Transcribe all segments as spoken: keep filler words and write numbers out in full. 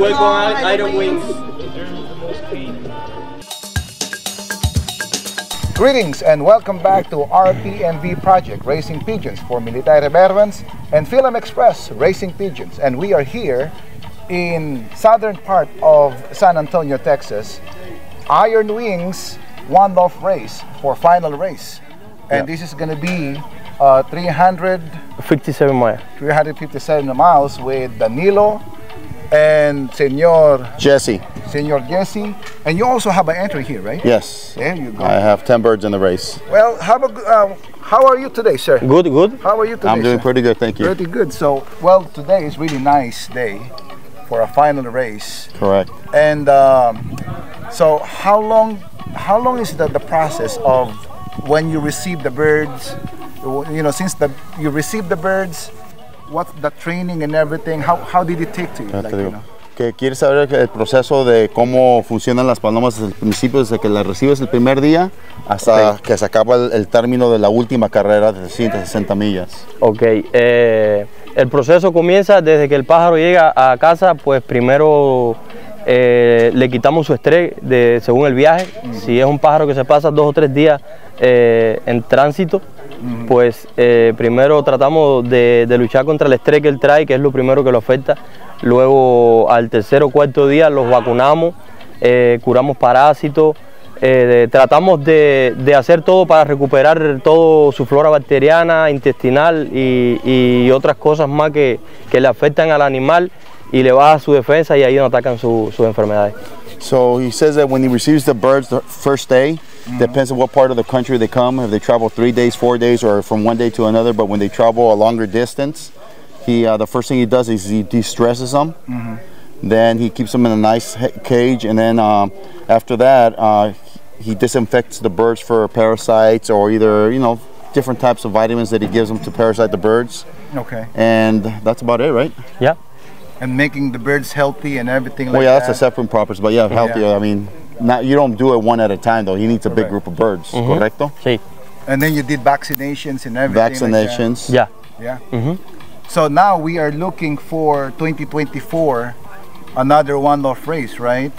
voy con Iron Wings. Greetings and welcome back to R P M V Project, Racing Pigeons for Military Veterans, and Film Express, Racing Pigeons. And we are here in southern part of San Antonio, Texas. Iron Wings one-off race for final race. And yeah. This is going to be uh, three hundred fifty-seven miles. three hundred fifty-seven miles with Danilo and Senor Jesse. Senor Jesse. And you also have an entry here, right? Yes. There you go. I have ten birds in the race. Well, how, about, uh, how are you today, sir? Good, good. How are you today, I'm doing sir? pretty good, thank you. Pretty good. So, well, today is really nice day for a final race. Correct. And um, so how long how long is the, the process of when you receive the birds? You know, since the you receive the birds, what's the training and everything? How, how did it take to you? Like, you know? Que quieres saber el proceso de cómo funcionan las palomas desde el principio, desde que las recibes el primer día hasta okay. que se acaba el, el término de la última carrera de trescientas sesenta millas. Ok, eh, el proceso comienza desde que el pájaro llega a casa, pues primero eh, le quitamos su estrés de, según el viaje. Uh-huh. Si es un pájaro que se pasa dos o tres días eh, en tránsito, uh-huh. pues eh, primero tratamos de, de luchar contra el estrés que él trae, que es lo primero que lo afecta. Luego al tercer o cuarto día los vacunamos, eh, curamos parásitos, eh, de, tratamos de, de hacer todo para recuperar todo su flora bacteriana, intestinal y, y otras cosas más que, que le afectan al animal y le baja su defensa y ahí no atacan su, sus enfermedades. So he says that when he receives the birds the first day, mm-hmm. depends on what part of the country they come, if they travel three days, four days, or from one day to another, but when they travel a longer distance, He, uh, the first thing he does is he de-stresses them. Mm-hmm. Then he keeps them in a nice cage, and then um, after that, uh, he disinfects the birds for parasites or either, you know, different types of vitamins that he gives them to parasite the birds. Okay. And that's about it, right? Yeah. And making the birds healthy and everything like that. Well, yeah, that. that's a separate process, but yeah, healthy. Yeah. I mean, not, you don't do it one at a time, though. He needs a Correct. big group of birds, mm-hmm. correcto? Sí. And then you did vaccinations and everything. Vaccinations. Like yeah. Yeah. Mm-hmm. So now we are looking for twenty twenty-four, another one-off race, right?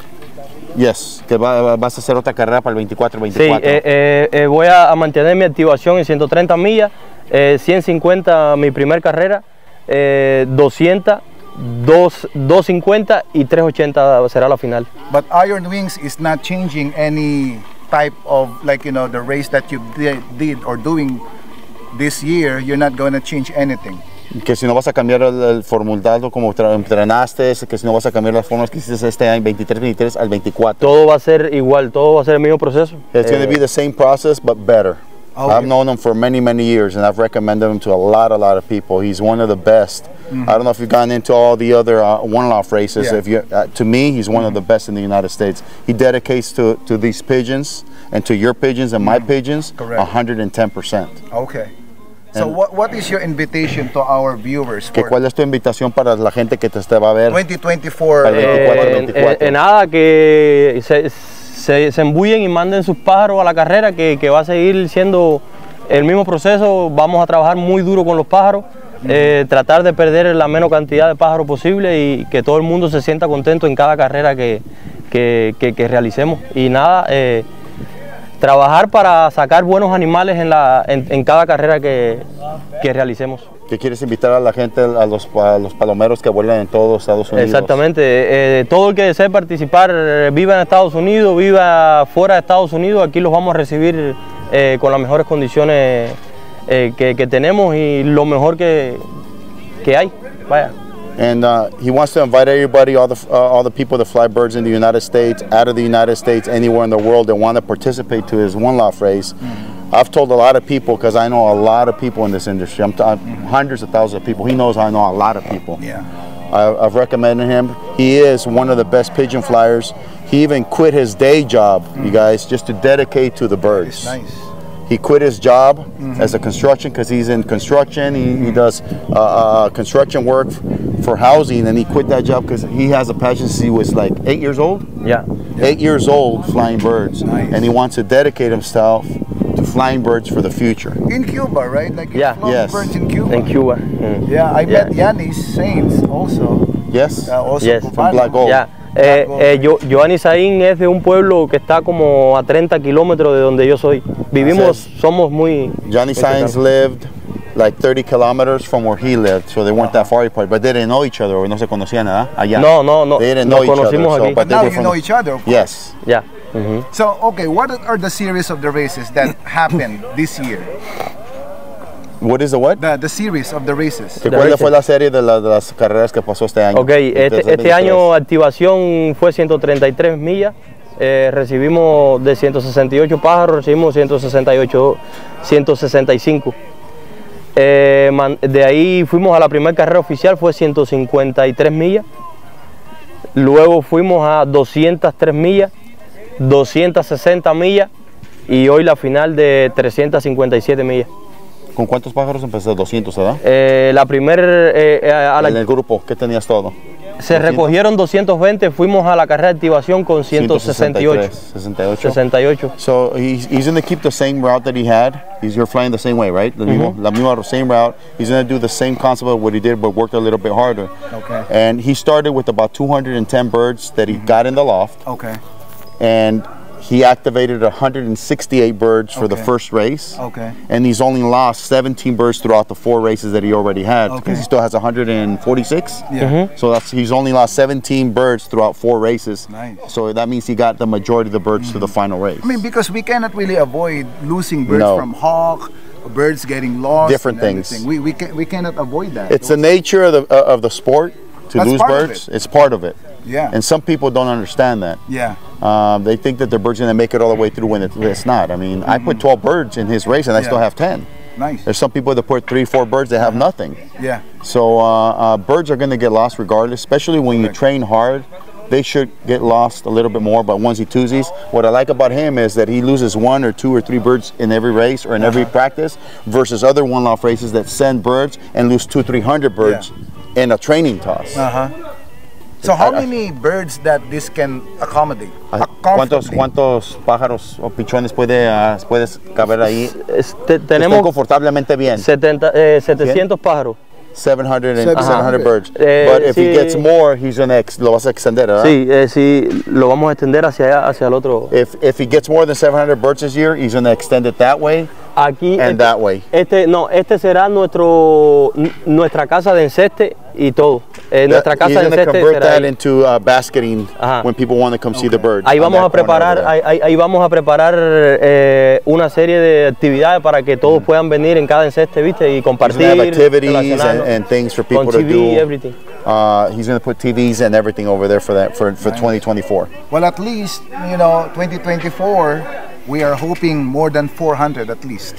Yes, que va, vas a hacer otra carrera para el veinticuatro veinticuatro. Sí, eh, eh, voy a mantener mi activación en ciento treinta millas, eh, ciento cincuenta mi primer carrera, eh, doscientas, doscientos cincuenta y trescientos ochenta será la final. But Iron Wings is not changing any type of, like, you know, the race that you did, did or doing this year, you're not going to change anything. Que si no vas a cambiar el, el formulario como entrenaste, que si no vas a cambiar las formas que hiciste este año veintitrés veintitrés al veinticuatro. Todo va a ser igual, todo va a ser el mismo proceso. It's eh, going to be the same process but better. Okay. I've known him for many many years and I've recommended him to a lot a lot of people. He's one of the best. Mm-hmm. I don't know if you've gotten into all the other uh, one-off races. Yeah. If you, uh, to me, he's one mm-hmm. of the best in the United States. He dedicates to to these pigeons and to your pigeons and mm-hmm. my pigeons one hundred ten percent. Okay. So what, what is your invitation to our viewers? Que ¿Cuál es tu invitación para la gente que te, te va a ver? twenty twenty-four. El veinticuatro, eh, veinticuatro. Eh, eh, nada, que se, se, se embullen y manden sus pájaros a la carrera, que, que va a seguir siendo el mismo proceso. Vamos a trabajar muy duro con los pájaros, uh-huh. eh, tratar de perder la menos cantidad de pájaros posible y que todo el mundo se sienta contento en cada carrera que, que, que, que realicemos. Y nada, eh, trabajar para sacar buenos animales en, la, en, en cada carrera que, que realicemos. ¿Qué quieres invitar a la gente, a los, a los palomeros que vuelan en todos Estados Unidos? Exactamente, eh, todo el que desee participar, eh, viva en Estados Unidos, viva fuera de Estados Unidos, aquí los vamos a recibir eh, con las mejores condiciones eh, que, que tenemos y lo mejor que, que hay. Vaya. And uh, he wants to invite everybody, all the uh, all the people that fly birds in the United States, out of the United States, anywhere in the world that want to participate to his one-off race. Mm-hmm. I've told a lot of people, because I know a lot of people in this industry. I'm, t I'm mm-hmm. hundreds of thousands of people. He knows I know a lot of people. Yeah. I, I've recommended him. He is one of the best pigeon flyers. He even quit his day job, mm-hmm. you guys, just to dedicate to the birds. Nice. He quit his job mm-hmm. as a construction because he's in construction. He, he does uh, uh, construction work for housing, and he quit that job because he has a passion since he was like eight years old. Yeah. Eight years old flying birds. Nice. And he wants to dedicate himself to flying birds for the future. In Cuba, right? Like yeah. flying yes. birds in Cuba. In Cuba. Mm. Yeah, I yeah. met Yanis Saints also. Yes. Uh, also Yes. Cubano. From Black Gold. Ya. Black Eh, Gold. eh, yo, Giovanni Saín es de un pueblo que está como a treinta kilómetros de donde yo soy. Vivimos, somos muy... Johnny Sainz lived like thirty kilometers from where he lived, so they weren't that far apart, but they didn't know each other, or no se conocían, ¿verdad? Allá. No, no, no. They didn't Nos know each other, conocimos so, aquí. but they Now were you from- know each other, of course. Yes. Ya. Ujú. So, okay, what are the series of the races that happened this year? What is the what? The, the series of the races. ¿Cuál races. fue la serie de, la- de las carreras que pasó este año? Ok, este, este año activación fue ciento treinta y tres millas. Eh, recibimos de ciento sesenta y ocho pájaros, recibimos ciento sesenta y ocho, ciento sesenta y cinco. Eh, man- de ahí fuimos a la primera carrera oficial, fue ciento cincuenta y tres millas. Luego fuimos a doscientas tres millas, doscientas sesenta millas y hoy la final de trescientas cincuenta y siete millas. ¿Con cuántos pájaros empezó? doscientos, ¿verdad? Eh, la primera, eh, eh, a la- En el grupo, ¿qué tenías todo? se recogieron doscientos veinte, fuimos a la carrera de activación con ciento sesenta y ocho. sesenta y ocho. sesenta y ocho. So he's, he's going to keep the same route that he had. He's you're flying the same way, right? The mismo, la misma same route. He's going to do the same concept of what he did, but worked a little bit harder. Okay. And he started with about two hundred ten birds that he got in the loft, Okay. and he activated one hundred sixty-eight birds for the Okay. first race. Okay. And he's only lost seventeen birds throughout the four races that he already had, because Okay. he still has one hundred forty-six. Yeah. So that's he's only lost seventeen birds throughout four races. Nice. So that means he got the majority of the birds to the final race. I mean, because we cannot really avoid losing birds No. from hawk, birds getting lost. Different and things. everything. We we can we cannot avoid that. It's the nature of the uh, of the sport to That's lose part of birds. it. It's part of it. Yeah. And some people don't understand that. Yeah. Um, they think that their bird's gonna make it all the way through when it, it's not. I mean, I put twelve birds in his race and I Yeah. still have ten. Nice. There's some people that put three, four birds that have nothing. Yeah. So uh, uh, birds are gonna get lost regardless, especially when you Correct. train hard. They should get lost a little bit more, but onesie twosies. What I like about him is that he loses one or two or three birds in every race or in every practice, versus other one-off races that send birds and lose two, three hundred birds in a training toss. Uh huh. So how I- I- many birds that this can accommodate? Ah, Uh, ¿Cuántos, comfortably? ¿Cuántos pájaros o pichones puede, ah, puedes caber ahí? Este, Estén tenemos confortablemente bien. setenta, eh, setecientos pájaros. seven hundred and Seven seven hundred hundred. birds. Eh, But if he sí. gets more, he's gonna ex lo vas a extender, ¿verdad? Sí, eh, sí, lo vamos a extender hacia allá, hacia el otro. If if he gets more than seven hundred birds this year, he's gonna extend it that way Aquí, and este, that way. este, no, este será nuestro, n- nuestra casa de enceste y todo. Eh, nuestra That- casa he's de gonna enceste convert será that ahí. into uh, basketing Ajá. when people want to come see the birds. Ahí on vamos that a corner preparar, over ahí, there. ahí- ahí vamos a preparar eh, una serie de actividades para que todos puedan venir en cada enceste, ¿viste? Y He's compartir, gonna have activities and, relacionarnos and things for people con to T V, do. everything. Uh, he's gonna put T Vs and everything over there for that for for twenty twenty-four. Well, at least you know, twenty twenty-four, we are hoping more than four hundred at least.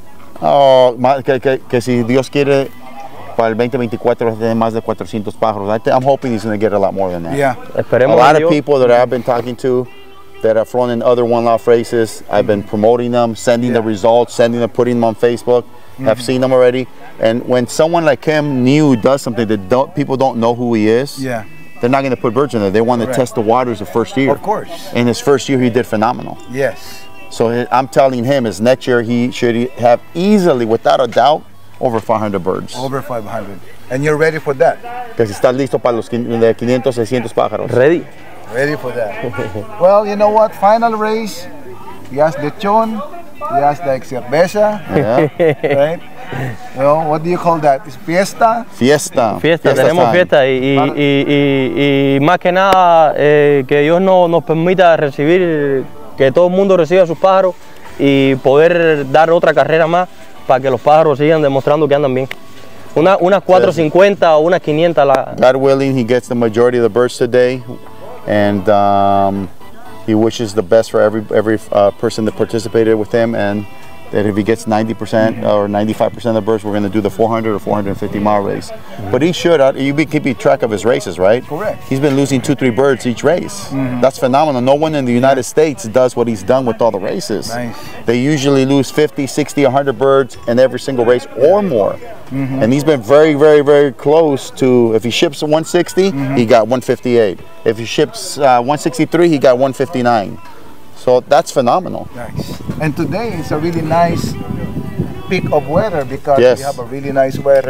Oh, ma- que, que, que si Dios quiere, para el veinte veinticuatro va a tener más de cuatrocientos pájaros. I think, I'm hoping he's going to get a lot more than that. Yeah. A Esperemos lot en of Dios. people that I've been talking to that have flown in other one-off races, I've been promoting them, sending the Yeah. results, sending them, putting them on Facebook. Have seen them already. And when someone like him new does something that don't, people don't know who he is, Yeah. they're not going to put birds in there. They want to Correct. test the waters the first year. Of course. In his first year, he did phenomenal. Yes. So he- I'm telling him is next year he should have easily, without a doubt, over five hundred birds. Over five hundred. And you're ready for that. Que si estás listo para los quin- de quinientos, seiscientos pájaros. Ready. Ready for that. Well, you know what? Final race. He has lechon. He has like cerveza. Yeah. Right? You know, what do you call that? It's fiesta. Fiesta. Fiesta, tenemos time. fiesta y, y, y, y- y más que nada eh, que Dios no, nos permita recibir, que todo el mundo reciba sus pájaros y poder dar otra carrera más para que los pájaros sigan demostrando que andan bien. Una, unas cuatrocientos cincuenta o unas quinientas. La, God willing, he gets the majority of the birds today, and um, he wishes the best for every every uh, person that participated with him, and that if he gets ninety percent Mm-hmm. or ninety-five percent of the birds, we're going to do the four hundred or four hundred fifty mile race. But he should, uh, you be keeping track of his races, right? Correct. He's been losing two, three birds each race. Mm-hmm. That's phenomenal. No one in the United States does what he's done with all the races. Nice. They usually lose fifty, sixty, one hundred birds in every single race or more. Mm-hmm. And he's been very, very, very close to, if he ships one sixty, Mm-hmm. he got one fifty-eight. If he ships uh, one sixty-three, he got one fifty-nine. So that's phenomenal. Nice. And today is a really nice peak of weather because Yes. we have a really nice weather.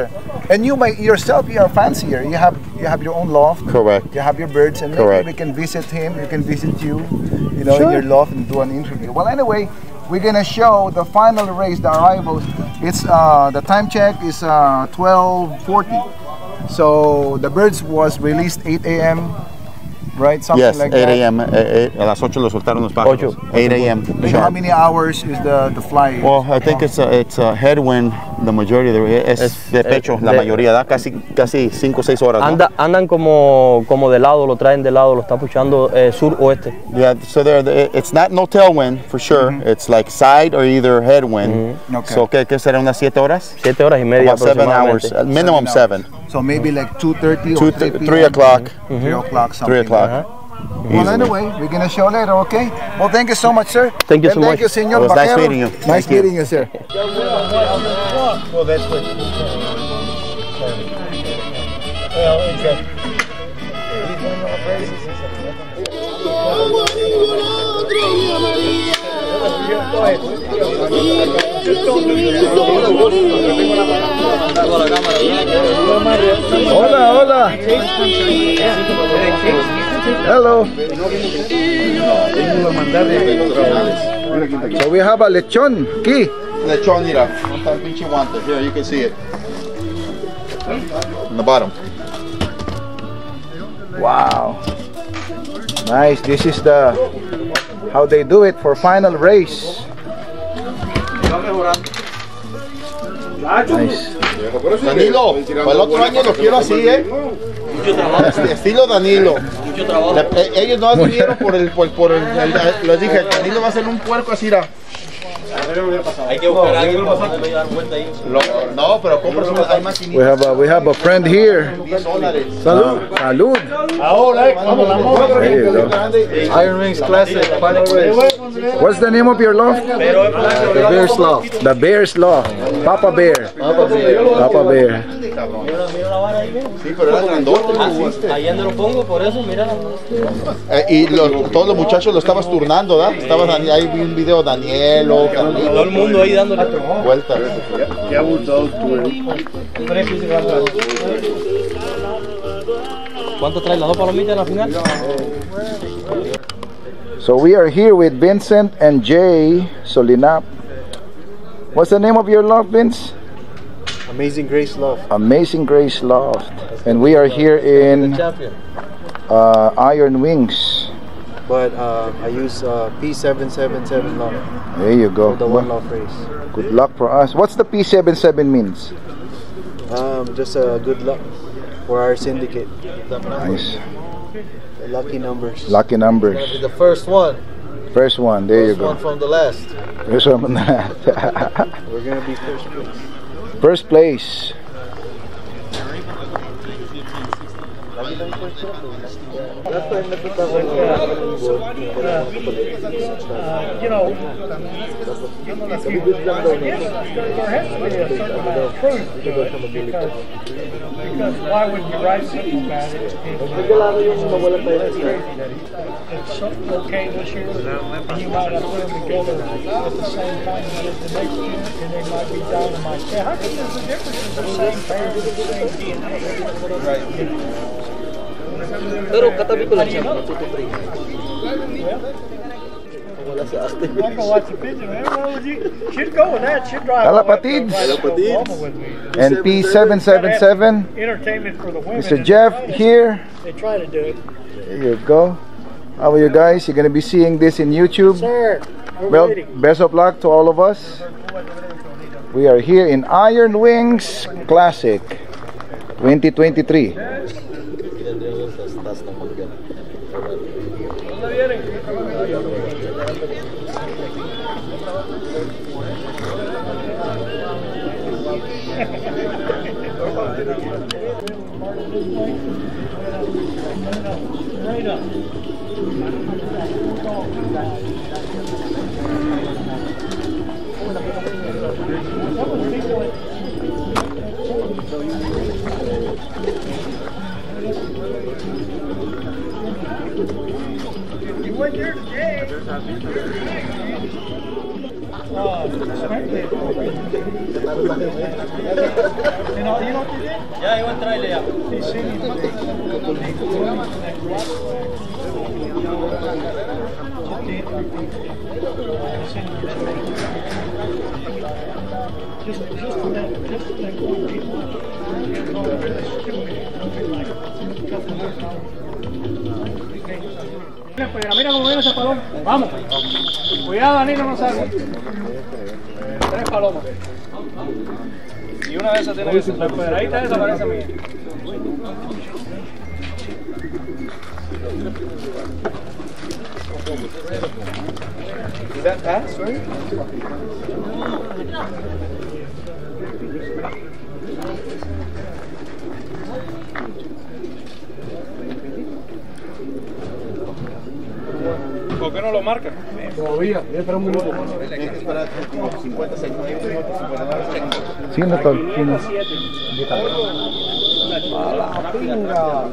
And you might yourself, you are fancier. You have you have your own loft. Correct. You have your birds, and Correct. maybe we can visit him. You can visit you, you know, Sure. in your loft and do an interview. Well, anyway, we're gonna show the final race, the arrivals. It's uh, the time check is uh, twelve forty. So the birds was released eight A M Right, something Yes, like eight that. A M Eh, eh, a las ocho lo soltaron los pájaros. Ocho. eight A M You know how many hours is the the flight? Well, I think it's a, it's a headwind. The majority of the, es, Es- de pecho, eh, la de- mayoría da casi casi cinco o seis horas. ¿no? Anda, andan como, como de lado, lo traen de lado, lo está puchando eh, sur-oeste. Yeah, so there, it's not no tailwind for sure. It's like side or either headwind. Okay. So ¿qué, qué será unas siete horas? Siete horas y media About seven hours, aproximadamente. uh, minimum seven. So maybe like two thirty Two, or th- three p m three o'clock. Three o'clock, something. Three o'clock. like that. Well, anyway, we're gonna show later, okay? Well, thank you so much, sir. Thank you And so thank much. you, Senor It was nice Vaquero. meeting you. Nice Thank you. meeting you, sir. Well, that's what. Hola, hola. Hello. So we have a lechon, key. Lechón, mira, un tan pinche guante. Here, you can see it. On the bottom. Wow. Nice. This is the how they do it for final race. Nice. Danilo, para el otro año lo quiero así, ¿eh? Estilo Danilo. La- eh, ellos no vinieron por el, por, por el, el- el- les dije, Danilo va a ser un puerco así, era. Hay que buscar a alguien para poderme dar vuelta ahí. Lo- no, pero compras una, hay maquinitas. We have a we have a friend here. diez dólares. Salud. Salud. There you go. Iron Wings Classic, final race. What's the name of your loft? The Bears Loft. The Bear's Loft. Papa Bear. Papa Bear. Papa Bear. Sí, pero era grandote. Ahí donde lo pongo, por eso, mira. Eh, y lo- todos los muchachos lo estabas turnando, ¿verdad? Estabas, ahí hay un video de Danielo, Todo el mundo ahí dándole. vuelta. ¿Cuánto trae las dos palomitas en la final? So we are here with Vincent and Jay Solinap. What's the name of your loft, Vince? Amazing Grace Loft. Amazing Grace Loft. And we are here in Champion. uh, Iron Wings. But uh, I use uh, P seven seven seven loft There you go. for the one loft race. Good luck for us. What's the P seventy-seven means? Um, just a uh, good luck for our syndicate. Nice. Lucky numbers. Lucky numbers. The first one. First one. There you First one go. from the last. First one. We're gonna be first place. First place. you know, if you, there has to be a certain amount of truth to it, because, because why would you write something about it? It's crazy that it's something okay this year, and you might have put them together at the same time as the next year, and they might be dynamite. Yeah, how come there's a difference in the same parent and the same D N A? Pero katabi ko lang siya. I go watch the pigeon, man. Well, you should go with that. Should drive. Alapatids. right up to Oklahoma with me. And P seven seven seven. Entertainment for the women. Mister and Jeff the fellas. here. They try to do it. There you go. How are you guys? You're going to be seeing this in YouTube. Sir, we're Well, ready. best of luck to all of us. We are here in Iron Wings Classic twenty twenty-three. Right up. You went there today. Uh, frankly, you know, you know what they did? Ya iba a entrarle ya. They sent him, they, they threw him to that rock where just just just to let just to let one people know that they're stupid, like mira, mira cómo viene ese paloma. Vamos. Cuidado, Danilo, no salga. Tres palomas. Y una de esas tiene que ser. La pedradita esa parece mía. Is that pass, right? ¿Por qué no lo marcan? Todavía, voy a esperar un minuto. Tienes que esperar como cincuenta segundos. Sí, doctor. A la pinga.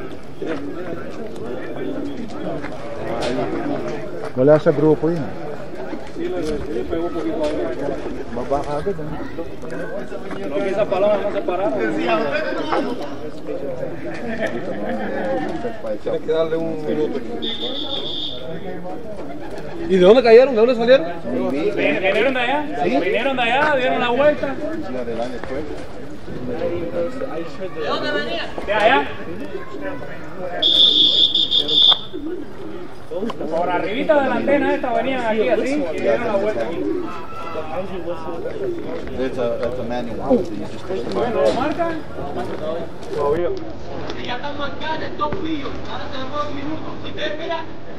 No le hace grupo ahí. Sí, le pegó un poquito ahí. Va bajando. No, que esas palabras no se pararon. Tienes que darle un minuto. ¿Y de dónde cayeron? ¿De dónde salieron? ¿Vinieron de allá? ¿Sí? ¿Vinieron de allá? ¿Dieron la vuelta? ¿De dónde venían? ¿De allá? Por arribita de la antena esta venían aquí así y dieron la vuelta aquí. It's a, it's a manual. You just push the Bueno, ¿lo marcan? Ya están marcadas, dos pillos. Ahora tenemos un minuto. Si te mira,